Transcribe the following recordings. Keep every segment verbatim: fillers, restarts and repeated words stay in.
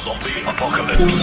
Zombie apocalypse.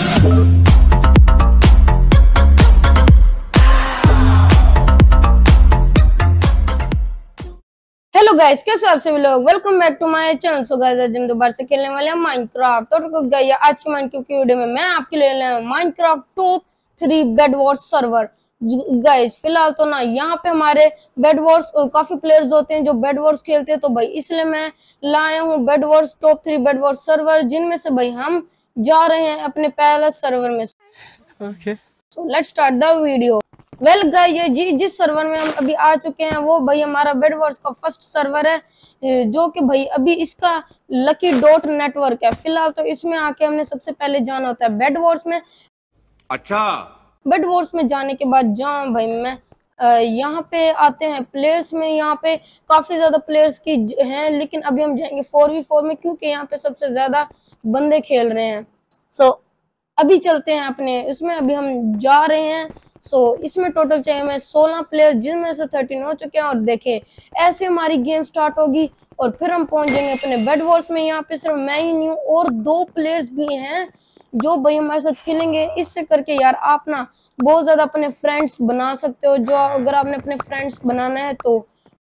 Hello guys, कैसे आप सभी लोग। Welcome back to my channel. So guys, आज हम दोबारा से खेलने वाले हैं माइनक्राफ्ट। तो गाइस, आज की माइनक्राफ्ट की वीडियो में मैं आपके लिए ले आया Minecraft top three bed wars server. Guys फिलहाल तो ना यहाँ पे हमारे बेड वॉर्स काफी प्लेयर्स होते हैं जो बेड वॉर्स खेलते हैं, तो भाई इसलिए मैं लाया हूँ bed wars top three bed wars server, जिनमें से भाई हम जा रहे हैं अपने पहले सर्वर में। Okay, so let's start the video. Well guys, ये जी जिस सर्वर में हम अभी आ चुके हैं वो भाई हमारा बेड वॉर्स का फर्स्ट सर्वर है, जो कि भाई अभी इसका लकी डॉट नेटवर्क है। फिलहाल तो इसमें आके हमने सबसे पहले जाना होता है बेड वॉर्स में। अच्छा, बेड वॉर्स में जाने के बाद जहाँ भाई मैं यहाँ पे आते हैं प्लेयर्स में। यहाँ पे काफी ज्यादा प्लेयर्स की हैं, लेकिन अभी हम जाएंगे फोर वी फोर में क्योंकि यहाँ पे सबसे ज्यादा बंदे खेल रहे हैं। सो so, अभी चलते हैं अपने इसमें, अभी हम जा रहे हैं। सो so, इसमें टोटल चाहिए हमें सोलह प्लेयर, जिनमें से थर्टीन हो चुके हैं। और देखें, ऐसे हमारी गेम स्टार्ट होगी और फिर हम पहुंच जाएंगे अपने बेड वॉर्स में। यहाँ पे सिर्फ मैं ही नहीं हूँ और दो प्लेयर्स भी हैं जो भाई हमारे साथ खेलेंगे। इससे करके यार आप ना बहुत ज्यादा अपने फ्रेंड्स बना सकते हो, जो अगर आपने अपने फ्रेंड्स बनाना है तो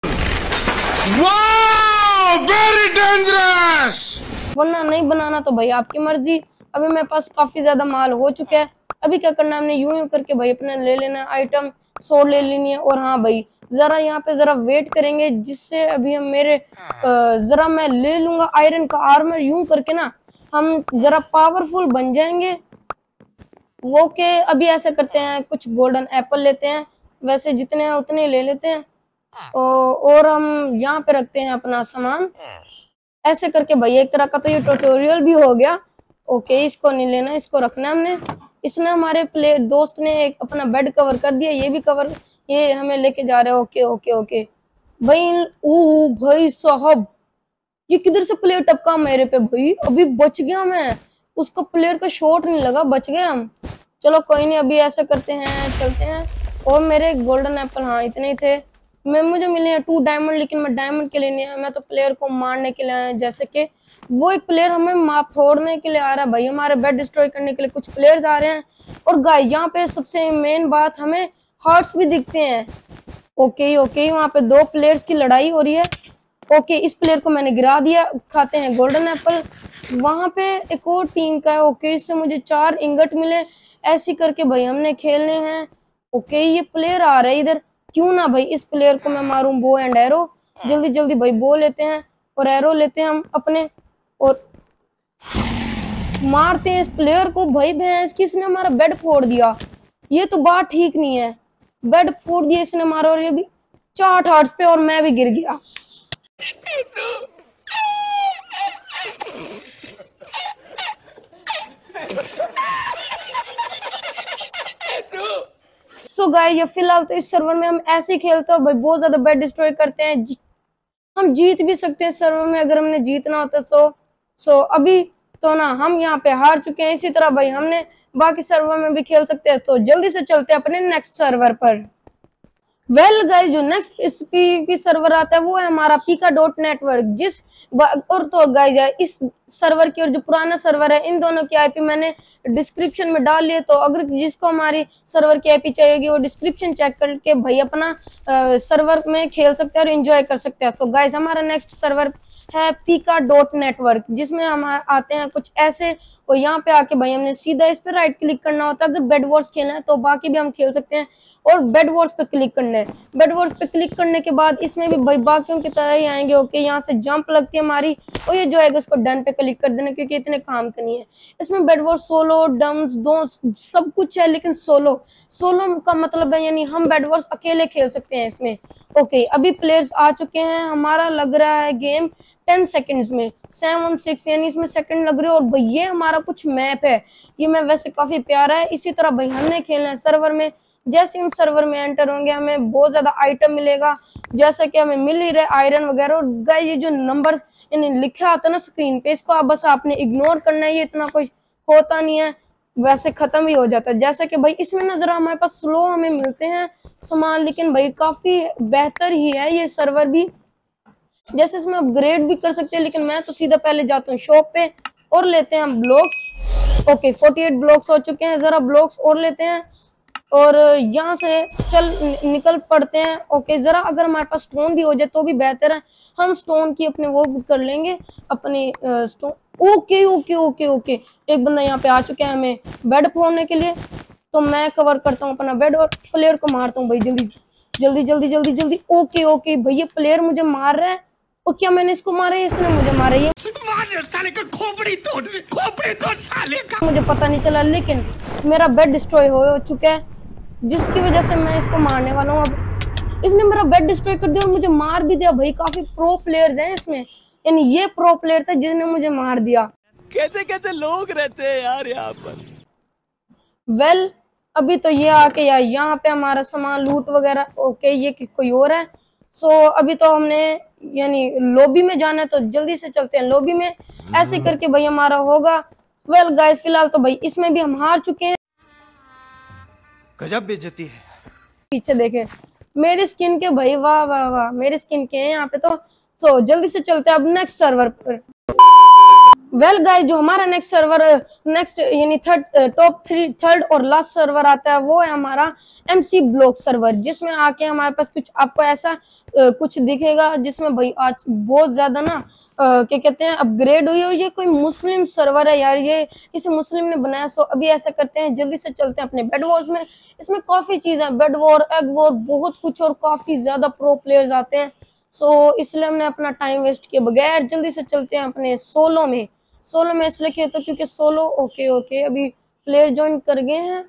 वाओ, वेरी डेंजरस। वरना नहीं बनाना तो भाई आपकी मर्जी। अभी मेरे पास काफी ज्यादा माल हो चुका है। अभी क्या करना है, हमने यूं यूं करके भाई अपने ले लेना आइटम, सौ ले लेनी है। और हाँ भाई, जरा यहाँ पे जरा वेट करेंगे, जिससे अभी हम मेरे जरा मैं ले लूंगा आयरन का आर्मर। यूं करके ना हम जरा पावरफुल बन जाएंगे। वो के अभी ऐसे करते हैं, कुछ गोल्डन एप्पल लेते हैं, वैसे जितने हैं उतने ले लेते हैं। और हम यहाँ पे रखते हैं अपना सामान। ऐसे करके भाई एक तरह का तो ये ट्यूटोरियल भी हो गया। ओके, इसको नहीं लेना, इसको रखना है हमने। इसने हमारे प्ले दोस्त ने एक अपना बेड कवर कर दिया, ये भी कवर ये हमें लेके जा रहे हैं। ओके ओके ओके भाई। ओ भाई साहब, ये किधर से प्लेयर टपका मेरे पे भाई। अभी बच गया मैं, उसका प्लेयर का शॉट नहीं लगा, बच गए हम। चलो कोई नहीं, अभी ऐसा करते हैं, चलते हैं। और मेरे गोल्डन एप्पल हाँ इतने ही थे। मैं मुझे मिले हैं टू डायमंड, लेकिन मैं डायमंड के लिए नहीं आया, मैं तो प्लेयर को मारने के लिए आया। जैसे कि वो एक प्लेयर हमें मार फोड़ने के लिए आ रहा है भाई, हमारे बेड डिस्ट्रॉय करने के लिए कुछ प्लेयर्स आ रहे हैं। और गाइस यहाँ पे सबसे मेन बात, हमें हार्ट्स भी दिखते हैं। ओके ओके, वहाँ पे दो प्लेयर्स की लड़ाई हो रही है। ओके, इस प्लेयर को मैंने गिरा दिया, खाते हैं गोल्डन एप्पल। वहां पे एक और टीम का है। ओके, इससे मुझे चार इंगट मिले। ऐसी करके भाई हमने खेलने हैं। ओके, ये प्लेयर आ रहा है इधर, क्यों ना भाई इस प्लेयर को मैं मारूं बो एंड एरो। जल्दी जल्दी भाई बो लेते हैं और एरो लेते हैं हम अपने, और मारते हैं इस प्लेयर को। भाई भैंस, किसने हमारा बेड फोड़ दिया, ये तो बात ठीक नहीं है। बेड फोड़ दिया इसने हमारा, और ये भी चार हार्ट्स पे, और मैं भी गिर गया। सो so गाइस, ये फिलहाल तो इस सर्वर में हम ऐसे ही खेलते हैं भाई, बहुत ज्यादा बेड डिस्ट्रॉय करते हैं। जी, हम जीत भी सकते हैं सर्वर में अगर हमने जीतना होता। सो सो अभी तो ना हम यहाँ पे हार चुके हैं। इसी तरह भाई हमने बाकी सर्वर में भी खेल सकते हैं। तो जल्दी से चलते हैं अपने नेक्स्ट सर्वर पर। वेल गाइस, जो नेक्स्ट इस पीवीपी सर्वर आता है वो है हमारा पीका डॉट नेटवर्क। जिस और तो गाइस, इस सर्वर की और जो पुराना सर्वर है, इन दोनों की आईपी मैंने डिस्क्रिप्शन में डाल लिए। तो अगर जिसको हमारी सर्वर की आईपी चाहिए वो डिस्क्रिप्शन चेक करके भाई अपना आ, सर्वर में खेल सकते हैं और एंजॉय कर सकते हैं। तो गाइस, हमारा नेक्स्ट सर्वर है पीका डॉट नेटवर्क, जिसमें हम आते हैं कुछ ऐसे। और यहाँ पे आके भाई हमने सीधा इस पे राइट क्लिक करना होता है। अगर बेड वॉर्स खेलना है तो बाकी भी हम खेल सकते हैं, और बेड वॉर्स पे क्लिक करना है। बेड वॉर्स पे क्लिक करने के बाद इसमें भी भाई बाकियों की तरह ही आएंगे। ओके, यहाँ से जंप लगती है हमारी, और ये जो है उसको डन पे क्लिक कर देना, क्योंकि इतने काम का नहीं है। इसमें बेड वॉर्स सोलो डम्स दो सब कुछ है, लेकिन सोलो सोलो का मतलब है यानी हम बेड वॉर्स अकेले खेल सकते हैं इसमें। ओके, अभी प्लेयर्स आ चुके हैं, हमारा लग रहा है गेम टेन सेकंड्स में सेवन सिक्स, यानी इसमें सेकंड लग रहे हो। और भाई ये हमारा कुछ मैप है, ये मैप वैसे काफी प्यारा है। इसी तरह भाई हमने खेलना है सर्वर में। जैसे हम सर्वर में एंटर होंगे हमें बहुत ज्यादा आइटम मिलेगा, जैसा कि हमें मिल ही रहे आयरन वगैरह। और गाइस, ये जो नंबर्स यानी लिखा आता है ना स्क्रीन पे, इसको आप बस आपने इग्नोर करना है, ये इतना कोई होता नहीं है, वैसे खत्म ही हो जाता है। जैसा कि भाई इसमें ना जरा हमारे पास स्लो हमें मिलते हैं सामान, लेकिन भाई काफी बेहतर ही है ये सर्वर भी। जैसे इसमें अपग्रेड भी कर सकते हैं, लेकिन मैं तो सीधा पहले जाता हूँ शॉप पे और लेते हैं हम blocks. Okay forty eight blocks हो चुके हैं, जरा ब्लॉक्स और लेते हैं और यहाँ से चल निकल पड़ते हैं। ओके जरा अगर हमारे पास स्टोन भी हो जाए तो भी बेहतर है, हम स्टोन की अपने वो कर लेंगे अपनी stone. Okay okay okay okay एक बंदा यहाँ पे आ चुका है हमें बेड फोड़ने के लिए, तो मैं कवर करता हूँ अपना बेड और प्लेयर को मारता हूँ भाई जल्दी जल्दी जल्दी जल्दी जल्दी। ओके ओके भैया प्लेयर मुझे मार रहा है, और क्या मैंने इसको मारा है, इसने मुझे मारा है, साले का खोपड़ी तोड़ खोपड़ी तोड़ साले का। मुझे पता नहीं चला, लेकिन मेरा बेड डिस्ट्रॉय हो चुका है जिसकी वजह से मैं इसको मारने वाला हूँ। अब इसने मेरा बेड डिस्ट्रॉय कर दिया और मुझे मार भी दिया भाई। काफी प्रो प्लेयर्स हैं इसमें, यानी ये प्रो प्लेयर था जिसने मुझे मार दिया। कैसे कैसे लोग रहते हैं यार यहाँ पर। वेल well, अभी तो ये आके यार यहाँ पे हमारा सामान लूट वगैरह। ओके ये कोई और है। सो so, अभी तो हमने यानी लॉबी में जाना है, तो जल्दी से चलते हैं लॉबी में, ऐसे करके भाई हमारा होगा। वेल well, गाइस फिलहाल तो भाई इसमें भी हम हार चुके हैं। गजब बेइज्जती है। पीछे देखे मेरी स्किन के भाई, वाह वाह वाह मेरी स्किन के हैं यहाँ पे तो। सो so, जल्दी से चलते हैं अब नेक्स्ट सर्वर पर। वेल well गाइस जो हमारा नेक्स्ट सर्वर नेक्स्ट यानी थर्ड टॉप थ्री थर्ड और लास्ट सर्वर आता है वो है हमारा एमसी ब्लॉक सर्वर, जिसमें आके हमारे पास कुछ आपको ऐसा uh, कुछ दिखेगा जिसमें भाई आज बहुत ज्यादा ना uh, क्या कहते हैं अपग्रेड हुई हो। ये कोई मुस्लिम सर्वर है यार, ये किसी मुस्लिम ने बनाया। सो अभी ऐसा करते हैं जल्दी से चलते हैं अपने बेड वॉर्स में। इसमें काफी चीज है, बेड वॉर, एग वॉर, बहुत कुछ और काफी ज्यादा प्रो प्लेयर्स आते हैं। सो इसलिए हमने अपना टाइम वेस्ट किए बगैर जल्दी से चलते हैं अपने सोलो में। सोलो में इसलिए किया था क्योंकि सोलो ओके ओके अभी प्लेयर ज्वाइन कर गए हैं।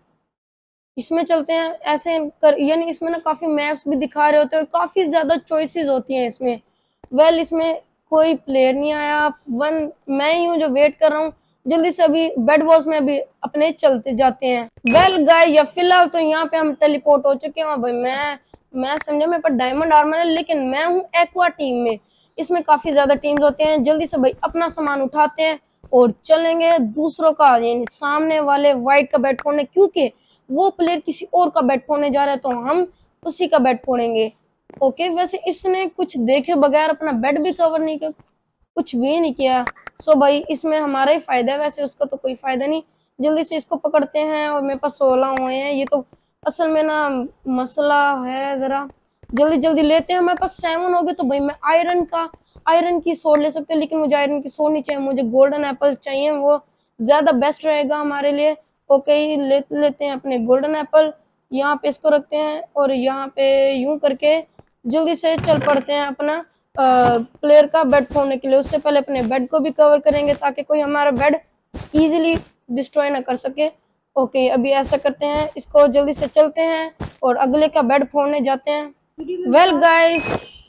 इसमें चलते हैं ऐसे कर, यानी इसमें ना काफी मैप्स भी दिखा रहे होते हैं और काफी ज्यादा चॉइसेस होती हैं इसमें। वेल इसमें कोई प्लेयर नहीं आया, वन मैं ही हूँ जो वेट कर रहा हूँ। जल्दी से अभी बेड वॉर्स में अभी अपने चलते जाते हैं। वेल गाय या फिलहाल तो यहाँ पे हम टेलीपोर्ट हो चुके हैं भाई। मैं मैं समझा मेरे पास डायमंड आर्मर है, लेकिन मैं हूँ एक्वा टीम में। इसमें काफी ज्यादा टीम्स होते हैं। जल्दी से भाई अपना सामान उठाते हैं और चलेंगे दूसरों का यानी सामने वाले वाइट का बैट फोड़ने, क्योंकि वो प्लेयर किसी और का बैट फोड़ने जा रहा है तो हम उसी का बैट फोड़ेंगे। ओके वैसे इसने कुछ देखे बगैर अपना बेड भी कवर नहीं किया, कुछ भी नहीं किया। सो भाई इसमें हमारा ही फायदा है, वैसे उसका तो कोई फायदा नहीं। जल्दी से इसको पकड़ते हैं और मेरे पास सोलह हुए हैं। ये तो असल में ना मसला है, जरा जल्दी जल्दी लेते हैं। हमारे पास सेवन हो गए तो भाई मैं आयरन का आयरन की सोड ले सकते हैं, लेकिन मुझे आयरन की सोड नहीं चाहिए, मुझे गोल्डन एप्पल चाहिए, वो ज्यादा बेस्ट रहेगा हमारे लिए। ओके ले लेते हैं अपने गोल्डन एप्पल, यहाँ पे इसको रखते हैं और यहाँ पे यूं करके जल्दी से चल पड़ते हैं अपना आ, प्लेयर का बेड फोड़ने के लिए। उससे पहले अपने बेड को भी कवर करेंगे ताकि कोई हमारा बेड इजीली डिस्ट्रॉय ना कर सके। ओके अभी ऐसा करते हैं, इसको जल्दी से चलते हैं और अगले का बेड फोड़ने जाते हैं। Well guys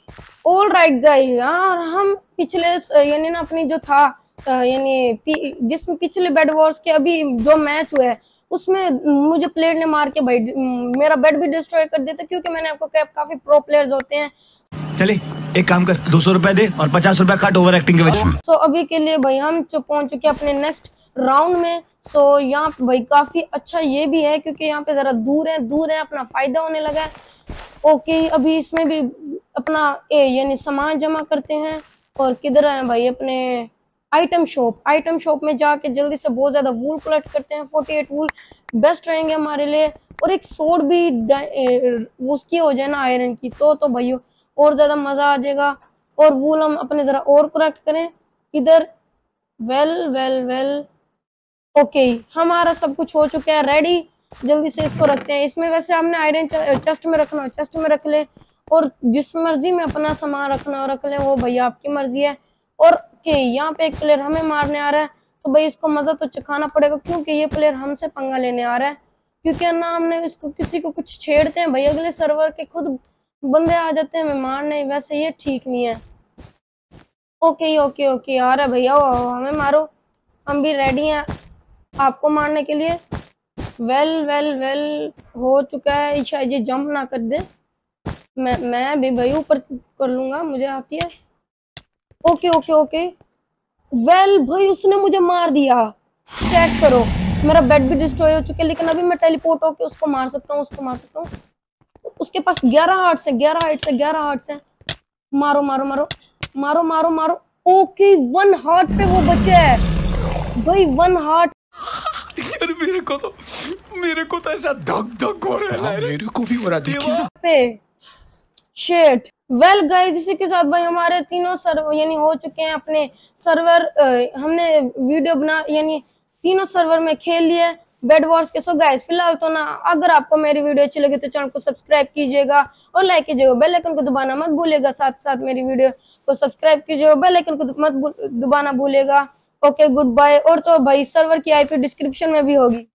all right guys, यार हम पिछले यानी ना अपनी जो था यानी जिसमें पिछले बेड वॉर्स के अभी जो मैच हुआ है उसमें मुझे प्लेयर ने मार के भाई मेरा बेड भी डिस्ट्रॉय कर दिया था, क्योंकि मैंने आपको कहा काफी प्रो प्लेयर्स होते हैं। चले एक काम कर, दो सौ रुपए दे और पचास रुपए काट ओवर एक्टिंग के वजह। सो अभी के लिए भाई हम पहुंच चुके हैं अपने नेक्स्ट राउंड में। सो यहाँ पे भाई काफी अच्छा ये भी है क्योंकि यहाँ पे जरा दूर है दूर है अपना फायदा होने लगा है। ओके अभी इसमें भी अपना ए यानी सामान जमा करते हैं और किधर है भाई अपने आइटम शॉप। आइटम शॉप में जाके जल्दी से बहुत ज्यादा वूल कलेक्ट करते हैं। अड़तालीस वूल बेस्ट रहेंगे हमारे लिए, और एक सोड भी उसकी हो जाए ना आयरन की तो तो भाई और ज्यादा मजा आ जाएगा। और वूल हम अपने जरा और कलेक्ट करें इधर। वेल वेल वेल ओके हमारा सब कुछ हो चुका है रेडी। जल्दी से इसको रखते हैं इसमें। वैसे हमने आयरन चेस्ट में रखना हो चेस्ट में रख ले, और जिस मर्जी में अपना सामान रखना हो रख ले, वो भैया आपकी मर्जी है। और के यहाँ पे एक प्लेयर हमें मारने आ रहा है तो भाई इसको मजा तो चखाना पड़ेगा, क्योंकि ये प्लेयर हमसे पंगा लेने आ रहा है। क्योंकि ना हमने इसको किसी को कुछ छेड़ते हैं भाई अगले सर्वर के खुद बंदे आ जाते हैं हमें मारने, वैसे ये ठीक नहीं है। ओके ओके ओके आ रहा है भैया हमें मारो, हम भी रेडी हैं आपको मारने के लिए। वेल वेल वेल हो चुका है, शायद ये जंप ना कर दे, मैं मैं भी भाई ऊपर कर लूंगा, मुझे आती है। ओके ओके ओके वेल भाई उसने मुझे मार दिया, चेक करो मेरा बेड भी डिस्ट्रॉय हो चुका है, लेकिन अभी मैं टेलीपोर्ट होके उसको मार सकता हूँ उसको मार सकता हूँ। उसके पास ग्यारह हार्ट्स है ग्यारह हार्ट्स है ग्यारह हार्ट्स है। मारो मारो मारो मारो मारो मारो। ओके वन हार्ट पे वो बचे है भाई, वन हार्ट मेरे को तो मेरे को तो ऐसा धक धक हो रहा है। मेरे को भी हो रहा, देखिए ना। पे शेट वेल गाइस, इसी के साथ भाई हमारे तीनों सर्वर यानी हो चुके हैं अपने सर्वर। हमने वीडियो बना यानी तीनों सर्वर में खेल लिए बेड वॉर्स के। सो गाइस फिलहाल तो ना, अगर आपको मेरी वीडियो अच्छी लगी तो चैनल को सब्सक्राइब कीजिएगा और लाइक कीजिएगा, बेल आइकन को दबाना मत भूलिएगा। साथ साथ मेरी वीडियो को सब्सक्राइब कीजिएगा, बेल आइकन को मत दबाना भूलिएगा। Okay good bye. और तो भाई सर्वर की आईपी डिस्क्रिप्शन में भी होगी।